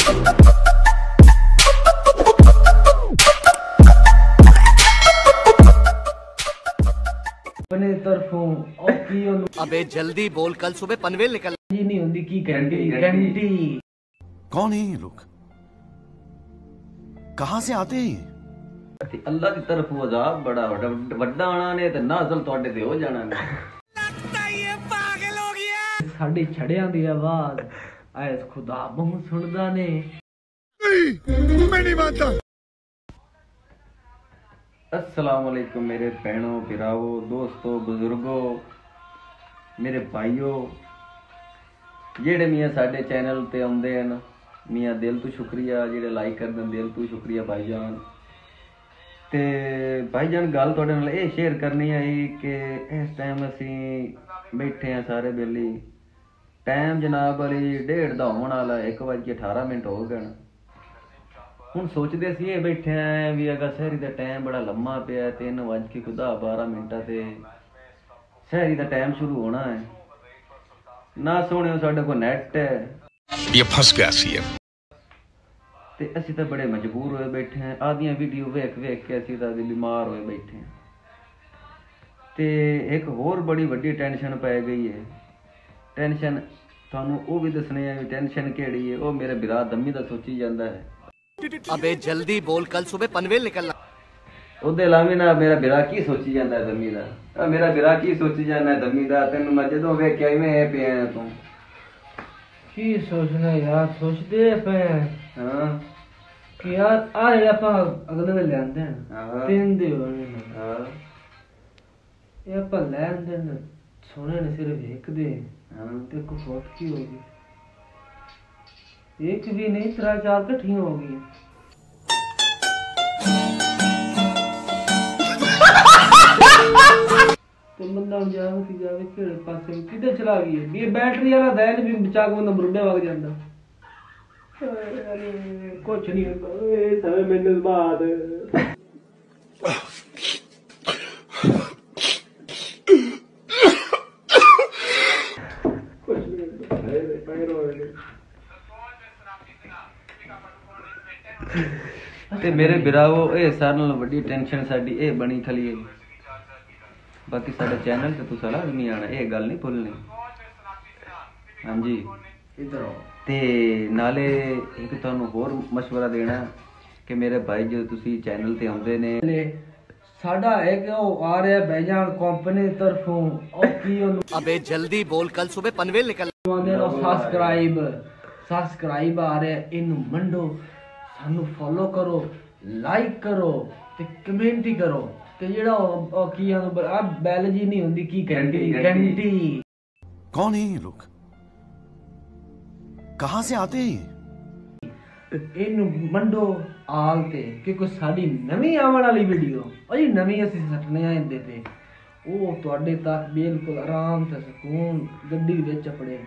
अपने तरफों अबे जल्दी बोल, कल सुबह पनवेल निकल। ये नहीं होती की घंटी घंटी। कौन है ये लोग, कहां से आते हैं? अल्लाह की तरफ अजाब बड़ा वड्डा आना ने ते नाज़ल तोड़े ते हो जाना ने। लगता ये पागल हो गया। साडी छड़ियां दी आवाज ऐस खुदा बहु सुनदा ने। मैं नहीं मानता। अस्सलाम वालेकुम मेरे भैनों भरावो दोस्तों बुजुर्गों मेरे भाइयों जेड़े मियाँ साडे चैनल ते आउंदे हन, मियाँ दिल तो शुक्रिया, जेड़े लाइक करदे दिल तो शुक्रिया भाईजान। ते भाईजान गल तुहाडे नाल ये शेयर करनी आई कि इस टाइम असीं बैठे हैं सारे बेली, टाइम जनाब अली 1:30 दा होण वाला, 1:18 हो गए। ਹੁਣ ਸੋਚਦੇ ਸੀ ਇਹ ਬੈਠੇ ਆ ਵੀ ਅਗਾ ਸ਼ਹਿਰੀ ਦਾ ਟਾਈਮ ਬੜਾ ਲੰਮਾ ਪਿਆ, 3:12 ਤੇ ਸ਼ਹਿਰੀ ਦਾ ਟਾਈਮ ਸ਼ੁਰੂ ਹੋਣਾ ਹੈ ਨਾ। ਸੋਹਣਿਓ ਸਾਡੇ ਕੋਲ ਨੈਟ ਹੈ, ये फंस गया सी है। ਤੇ ਅਸੀਂ ਤਾਂ ਬੜੇ ਮਜਬੂਰ ਹੋਏ ਬੈਠੇ ਆ, ਆਦੀਆਂ ਵੀਡੀਓ ਵੇਖ ਵੇਖ ਕੇ ਅਸੀਂ ਤਾਂ ਬਿਮਾਰ ਹੋਏ ਬੈਠੇ ਆ। ਤੇ ਇੱਕ ਹੋਰ ਬੜੀ ਵੱਡੀ ਟੈਨਸ਼ਨ ਪੈ ਗਈ ਹੈ। ਟੈਨਸ਼ਨ ਤੁਹਾਨੂੰ ਉਹ ਵੀ ਦੱਸਣੀ ਹੈ ਵੀ ਟੈਨਸ਼ਨ ਕਿਹੜੀ ਹੈ। ਉਹ ਮੇਰੇ ਬਿਰਾ ਦਮੀ ਦਾ ਸੋਚੀ ਜਾਂਦਾ ਹੈ। अबे जल्दी बोल, कल सुबह पनवेल निकलना। ਉਹਦੇ ਇਲਾਵੇ ਨਾ ਮੇਰਾ ਬਿਰਾ ਕੀ ਸੋਚੀ ਜਾਂਦਾ ਦਮੀ ਦਾ, ਮੇਰਾ ਬਿਰਾ ਕੀ ਸੋਚੀ ਜਾਂਦਾ ਦਮੀ ਦਾ। ਤੈਨੂੰ ਮੈਂ ਜਦੋਂ ਵੇਖਿਆ ਇਵੇਂ ਪਿਆ ਤੂੰ ਕੀ ਸੋਚਣਾ ਯਾਰ, ਸੋਚਦੇ ਪਏ ਹਾਂ ਕਿ ਯਾਰ ਆ ਜਿਹੜਾ ਆਪਾਂ ਅਗਲੇ ਵੇਲੇ ਲਿਆਂਦੇ ਆ ਤਿੰਨ ਦੇ ਹੋਣੇ ਹਾਂ ਇਹ ਆਪਾਂ ਲੈਂਦੇ ਨੇ ਸੋਹਣੇ ਨੇ ਸਿਰਫ ਇੱਕ ਦੇ ਹਾਂ ਤੇ ਕੋ ਫੋਟ ਕੀ ਹੋ ਗਈ, एक भी नहीं 3-4 इकट्ठियां हो गई। तो बंदा जावे केड़े पासे किधर चला गई है। ये बैटरी वाला दैन भी बचा के बंदा बुढ़े वग जांदा। अरे कुछ नहीं होता ए सारे मिनट बाद कुछ नहीं होता अरे पैर हो गए। ਤੇ ਮੇਰੇ ਬਿਰਾਵੋ ਇਹ ਸਾਰਿਆਂ ਨਾਲੋਂ ਵੱਡੀ ਟੈਨਸ਼ਨ ਸਾਡੀ ਇਹ ਬਣੀ ਖਲੀ ਹੈ। ਬਾਕੀ ਸਾਡੇ ਚੈਨਲ ਤੇ ਤੁਸੀਂ ਲਾਜ਼ਮੀ ਆਣਾ, ਇਹ ਗੱਲ ਨਹੀਂ ਭੁੱਲਣੀ। ਹਾਂਜੀ इधर आओ। ਤੇ ਨਾਲੇ ਇੱਕ ਤੁਹਾਨੂੰ ਹੋਰ ਮਸ਼ਵਰਾ ਦੇਣਾ ਕਿ ਮੇਰੇ ਭਾਈ ਜਦੋਂ ਤੁਸੀਂ ਚੈਨਲ ਤੇ ਆਉਂਦੇ ਨੇ ਸਾਡਾ ਇੱਕ ਉਹ ਆ ਰਿਹਾ ਬੈਜਾਨ ਕੰਪਨੀ ਤਰਫੋਂ ਉਹ ਕੀ ਉਹਨੂੰ अबे जल्दी बोल, कल सुबह पनवेल निकलना। ਆਉਂਦੇ ਨੇ ਸਬਸਕ੍ਰਾਈਬ ਆ ਰਿਹਾ, ਇਹਨੂੰ ਮੰਡੋ, ਸਾਨੂੰ ਫੋਲੋ ਕਰੋ, ਲਾਈਕ ਕਰੋ ਤੇ ਕਮੈਂਟ ਹੀ ਕਰੋ। ਤੇ ਜਿਹੜਾ ਉਹ ਕੀ ਆ ਬੈਲ ਜੀ ਨਹੀਂ ਹੁੰਦੀ ਕੀ ਘੰਟੀ ਘੰਟੀ। कौन है ये लोग, कहां से आते हैं? ਇਹਨੂੰ ਮੰਡੋ ਆਲ ਤੇ ਕਿਉਂਕਿ ਸਾਡੀ ਨਵੀਂ ਆਉਣ ਵਾਲੀ ਵੀਡੀਓ ਅਜੀ ਨਵੀਂ ਅਸੀਂ ਸੱਟਣੇ ਆ ਇਹਦੇ ਤੇ ਉਹ ਤੁਹਾਡੇ ਤੱਕ ਬਿਲਕੁਲ ਆਰਾਮ ਤੇ ਸਕੂਨ ਗੱਡੀ ਵਿੱਚ ਆਪਣੇ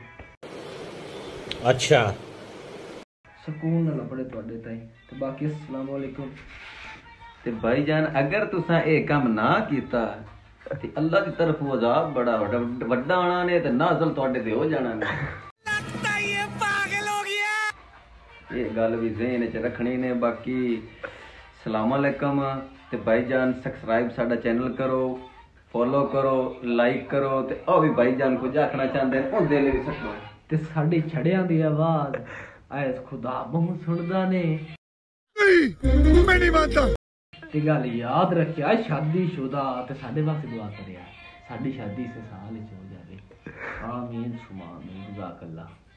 अच्छा ਸਕੂਨ ਨਾਲ ਆਪਣੇ ਤੁਹਾਡੇ ਤਾਈਂ। ਤੇ ਬਾਕੀ अस्सलाम वालेकुम। ਤੇ ਭਾਈ ਜਾਨ ਅਗਰ ਤੁਸੀਂ ਇਹ ਕੰਮ ਨਾ ਕੀਤਾ ਤੇ ਅੱਲਾਹ ਦੀ ਤਰਫੋਂ ਅਜ਼ਾਬ ਬੜਾ ਵੱਡਾ ਆਣਾ ਨੇ ਤੇ ਨਾਜ਼ਲ ਤੁਹਾਡੇ ਤੇ ਹੋ ਜਾਣਾ ਨੇ। लगता ये पागल हो गया। ਇਹ ਗੱਲ ਵੀ ਜ਼ਿਹਨ ਚ ਰੱਖਣੀ ਨੇ। ਬਾਕੀ ਸਲਾਮ ਅਲੈਕਮ। ਤੇ ਭਾਈ ਜਾਨ ਸਬਸਕ੍ਰਾਈਬ ਸਾਡਾ ਚੈਨਲ ਕਰੋ, ਫੋਲੋ ਕਰੋ, ਲਾਈਕ ਕਰੋ। ਤੇ ਉਹ ਵੀ ਭਾਈ ਜਾਨ ਕੁਝ ਆਖਣਾ ਚਾਹੁੰਦੇ ਨੇ ਉਹਦੇ ਲਈ ਵੀ ਸਕੋ। ਤੇ ਸਾਡੀ ਛੜਿਆਂ ਦੀ ਆਵਾਜ਼ ਐਸ ਖੁਦਾ ਬਹੁ ਸੁਣਦਾ ਨੇ। मैं नहीं मानता। ਤੇ ਗੱਲ ਯਾਦ ਰੱਖਿਆ ਸ਼ਾਦੀशुदा ਤੇ ਸਾਡੇ ਵਾਸਤੇ ਦੁਆ ਕਰਿਆ ਸਾਡੀ ਸ਼ਾਦੀ ਇਸੇ ਸਾਲ ਵਿੱਚ ਹੋ ਜਾਵੇ। ਆਮੀਨ ਸੁਮਾ ਆਮੀਨ। ਜਜ਼ਾਕ ਅੱਲਾ।